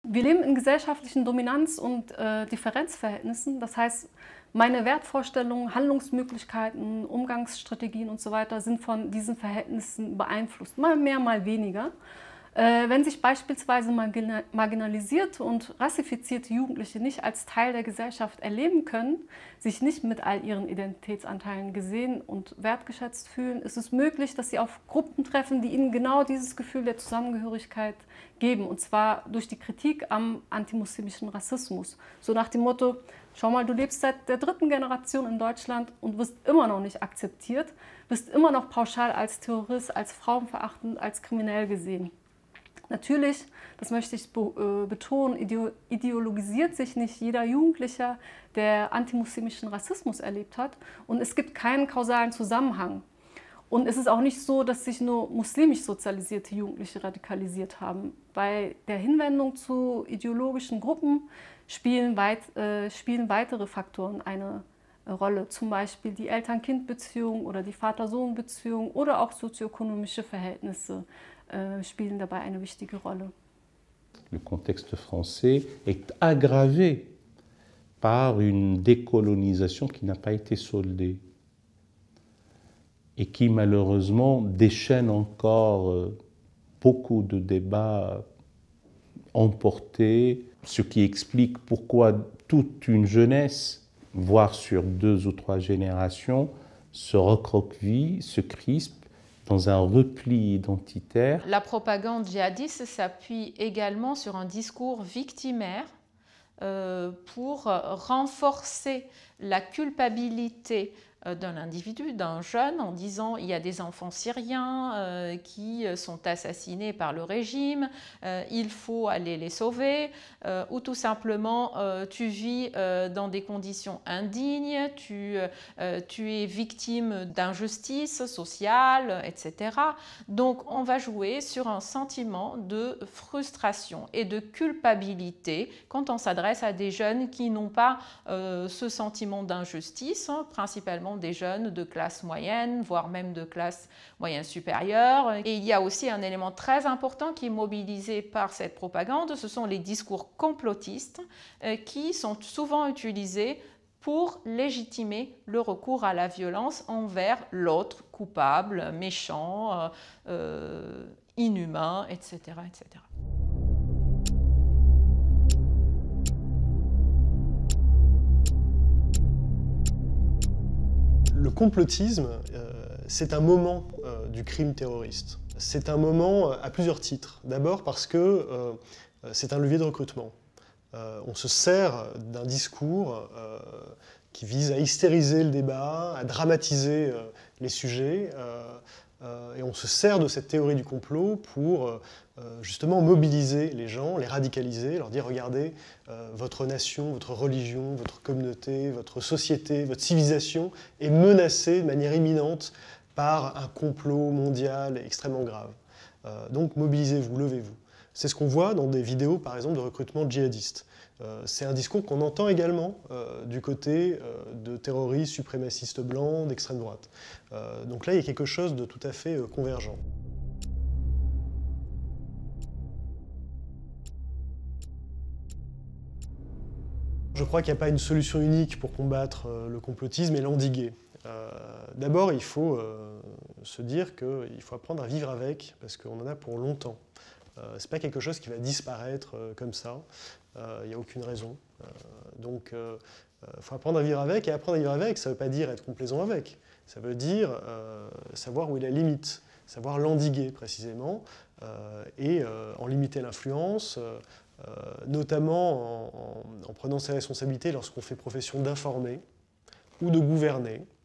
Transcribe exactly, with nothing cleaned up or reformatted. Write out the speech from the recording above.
Wir leben in gesellschaftlichen Dominanz- und äh, Differenzverhältnissen. Das heißt, meine Wertvorstellungen, Handlungsmöglichkeiten, Umgangsstrategien und so weiter sind von diesen Verhältnissen beeinflusst. Mal mehr, mal weniger. Äh, wenn sich beispielsweise marginalisierte und rassifizierte Jugendliche nicht als Teil der Gesellschaft erleben können, sich nicht mit all ihren Identitätsanteilen gesehen und wertgeschätzt fühlen, ist es möglich, dass sie auf Gruppen treffen, die ihnen genau dieses Gefühl der Zusammengehörigkeit geben. Und zwar durch die Kritik am antimuslimischen Rassismus. So nach dem Motto: Schau mal, du lebst seit der dritten Generation in Deutschland und wirst immer noch nicht akzeptiert, bist immer noch pauschal als Terrorist, als frauenverachtend, als kriminell gesehen. Natürlich, das möchte ich betonen, ideologisiert sich nicht jeder Jugendlicher, der antimuslimischen Rassismus erlebt hat. Und es gibt keinen kausalen Zusammenhang. Und es ist auch nicht so, dass sich nur muslimisch sozialisierte Jugendliche radikalisiert haben. Bei der Hinwendung zu ideologischen Gruppen spielen, weit, äh, spielen weitere Faktoren eine Rolle. Zum Beispiel die Eltern-Kind-Beziehung oder die Vater-Sohn-Beziehung oder auch sozioökonomische Verhältnisse äh, spielen dabei eine wichtige Rolle. Le contexte français est aggravé par une décolonisation qui n'a pas été soldée et qui malheureusement déchaîne encore beaucoup de débats emportés, ce qui explique pourquoi toute une jeunesse, voire sur deux ou trois générations, se recroqueville, se crispe dans un repli identitaire. La propagande djihadiste s'appuie également sur un discours victimaire euh, pour renforcer la culpabilité d'un individu, d'un jeune, en disant il y a des enfants syriens euh, qui sont assassinés par le régime, euh, il faut aller les sauver, euh, ou tout simplement euh, tu vis euh, dans des conditions indignes, tu, euh, tu es victime d'injustice sociale, et cetera. Donc on va jouer sur un sentiment de frustration et de culpabilité quand on s'adresse à des jeunes qui n'ont pas euh, ce sentiment d'injustice, hein, principalement des jeunes de classe moyenne, voire même de classe moyenne supérieure. Et il y a aussi un élément très important qui est mobilisé par cette propagande, ce sont les discours complotistes euh, qui sont souvent utilisés pour légitimer le recours à la violence envers l'autre coupable, méchant, euh, euh, inhumain, et cetera, et cetera. Le complotisme, euh, c'est un moment euh, du crime terroriste. C'est un moment à plusieurs titres. D'abord parce que euh, c'est un levier de recrutement. Euh, on se sert d'un discours euh, qui vise à hystériser le débat, à dramatiser euh, les sujets, euh, euh, et on se sert de cette théorie du complot pour euh, justement mobiliser les gens, les radicaliser, leur dire regardez, euh, votre nation, votre religion, votre communauté, votre société, votre civilisation est menacée de manière imminente par un complot mondial extrêmement grave. Euh, donc mobilisez-vous, levez-vous. C'est ce qu'on voit dans des vidéos par exemple de recrutement djihadiste. Euh, c'est un discours qu'on entend également euh, du côté euh, de terroristes suprémacistes blancs d'extrême droite. Euh, donc là il y a quelque chose de tout à fait euh, convergent. Je crois qu'il n'y a pas une solution unique pour combattre euh, le complotisme et l'endiguer. Euh, D'abord, il faut euh, se dire qu'il faut apprendre à vivre avec, parce qu'on en a pour longtemps. Euh, Ce n'est pas quelque chose qui va disparaître euh, comme ça, il euh, n'y a aucune raison. Euh, donc, il euh, faut apprendre à vivre avec, et apprendre à vivre avec, ça ne veut pas dire être complaisant avec. Ça veut dire euh, savoir où est la limite, savoir l'endiguer précisément, euh, et euh, en limiter l'influence, euh, Euh, notamment en, en, en prenant ses responsabilités lorsqu'on fait profession d'informer ou de gouverner.